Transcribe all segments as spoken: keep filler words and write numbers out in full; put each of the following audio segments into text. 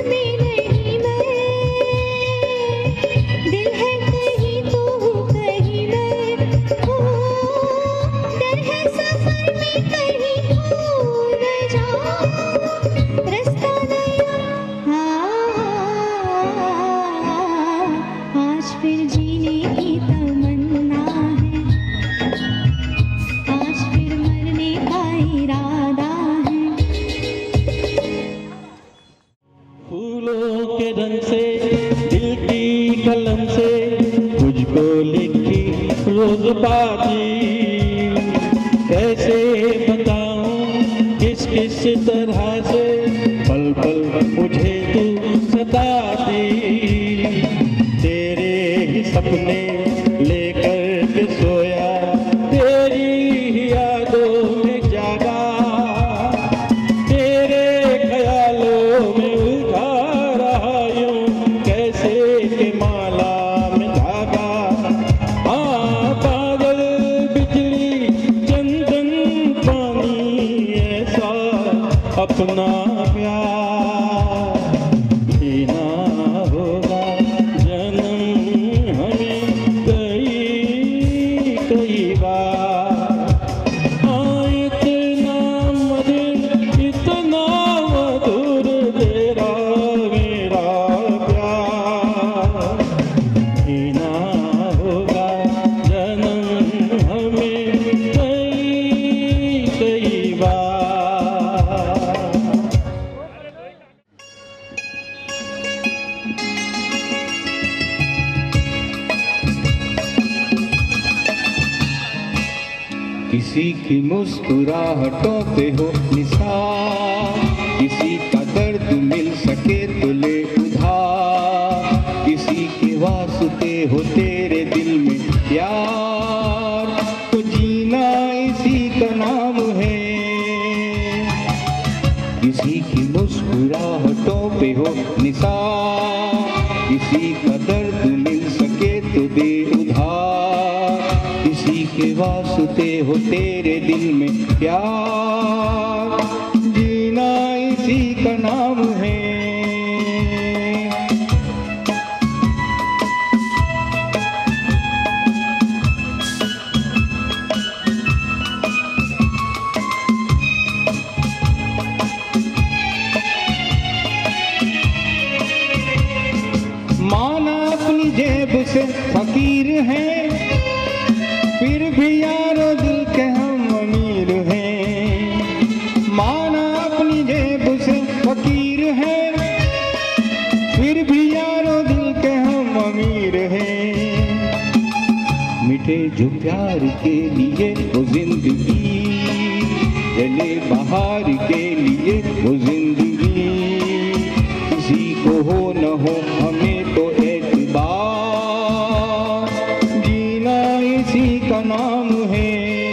किसी की मुस्कुराहटों पे हो निसार, किसी का दर्द मिल सके तो ले उधार, किसी के वास्ते हो तेरे दिल में प्यार, तो जीना इसी का नाम है। किसी की मुस्कुराहटों पे हो निसार, किसी का दर्द मिल सके तो दे उधार, किसी के वास्ते हो तेरे दिल में प्यार, जीना इसी का नाम है। माना अपनी जेब से फकीर हैं, फिर भी यारो दिल के हम अमीर हैं। माना अपनी जेब से फकीर हैं, फिर भी यारो दिल के हम अमीर हैं। मिटे जो प्यार के लिए वो जिंदगी, जले बहार के लिए वो जिंदगी, किसी को हो न हो हमें तो एतबार, जीना इसी का नाम है,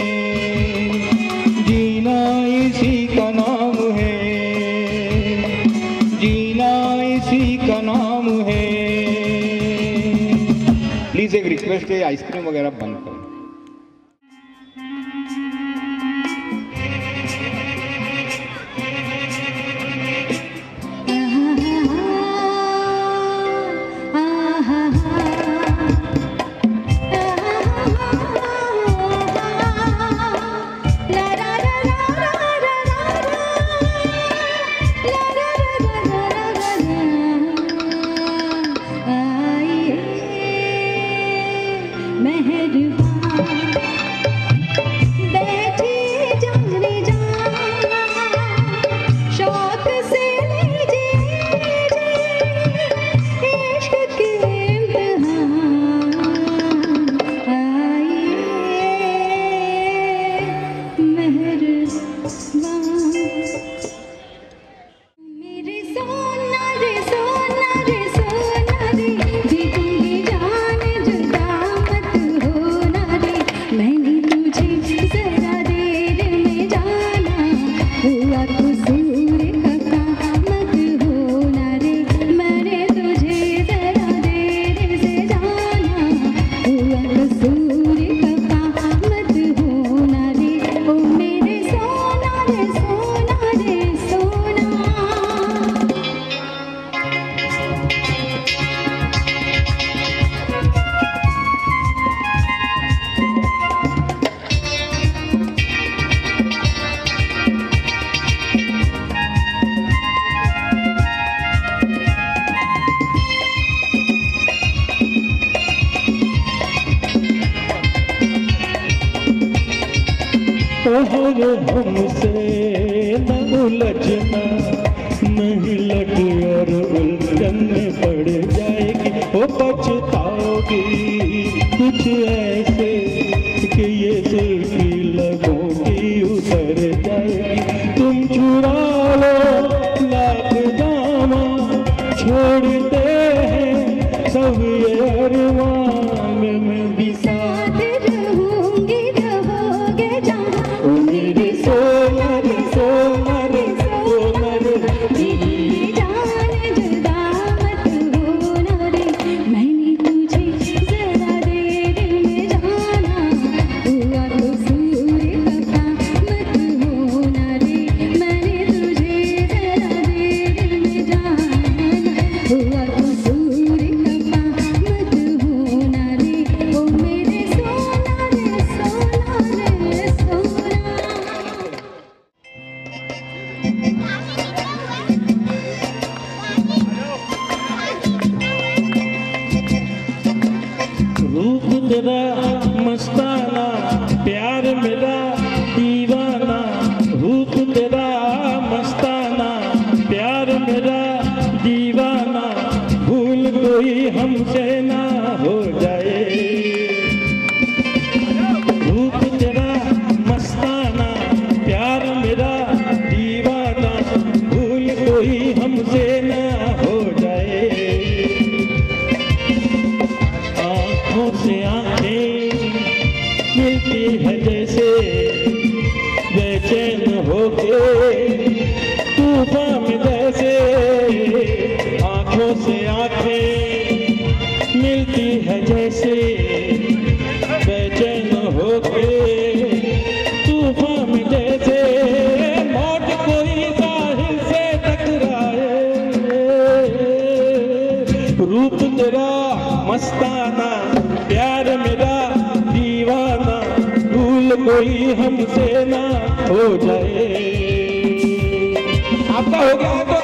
जीना इसी का नाम है, जीना इसी का नाम है। प्लीज एक रिक्वेस्ट है, आइसक्रीम वगैरह बंद करो। मेहरबान बाहर हमसे न उलझना, नहीं लट और उलझन में पड़ जाएगी, वो पछताओगी कुछ ऐसे कि ये दिल की लगों की उतर जाएगी। तुम चुरा लो लाख दामा, छोड़ते हैं सब ये अरमान में भी साथ रहूंगी, रहोगे जहाँ। ओ मेरे सोना रे सोना रे सोना रे, मेरी जान जुदा मत होना रे, मैंने तुझे जरा देर में जाना, हुआ कसूर खफा मत होना रे, मैंने तुझे जरा देर में जाना, हुआ कसूर खफा मत होना रे, ओ मेरे सोना रे सोना रे सोना। रूप तेरा मस्ताना, प्यार मेरा दीवाना, रूप तेरा मस्ताना, प्यार मेरा दीवाना, भूल कोई हमसे ना हो जाए। रूप तेरा मस्ताना, प्यार मेरा दीवाना, भूल कोई हमसे ना हो जाए। आँखों से आँखें मिलती है जैसे, बेचैन होके तूफान में जैसे, आँखों से आँखें मिलती है जैसे, बेचैन होके तूफान में जैसे, मौत कोई साहिल से टकराए। रूप तेरा मस्ताना, प्यार मेरा दीवाना, भूल कोई हमसे ना हो जाए। आपका हो गया तो